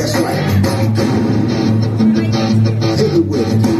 That's right. Hit it with it.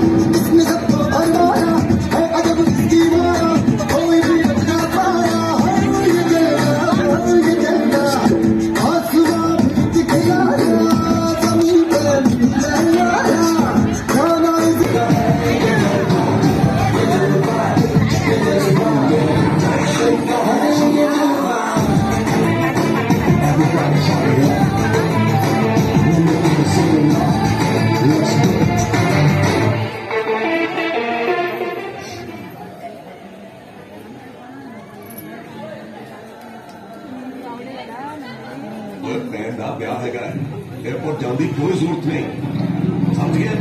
भैन का ब्याह है एयरपोर्ट जाने की कोई जरूरत नहीं समझिए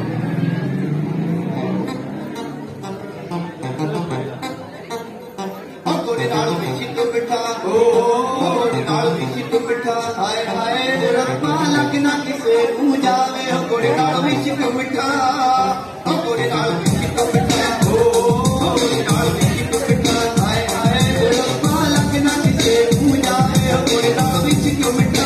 हाय हाय रब्बा लगना किसे मुँह जावे गोरे नाल विच मिठा गोरे नाल विच मिठा गोरे नाल विच मिठा हाय हाय रब्बा लगना किसे मुँह जावे गोरे नाल विच मिठा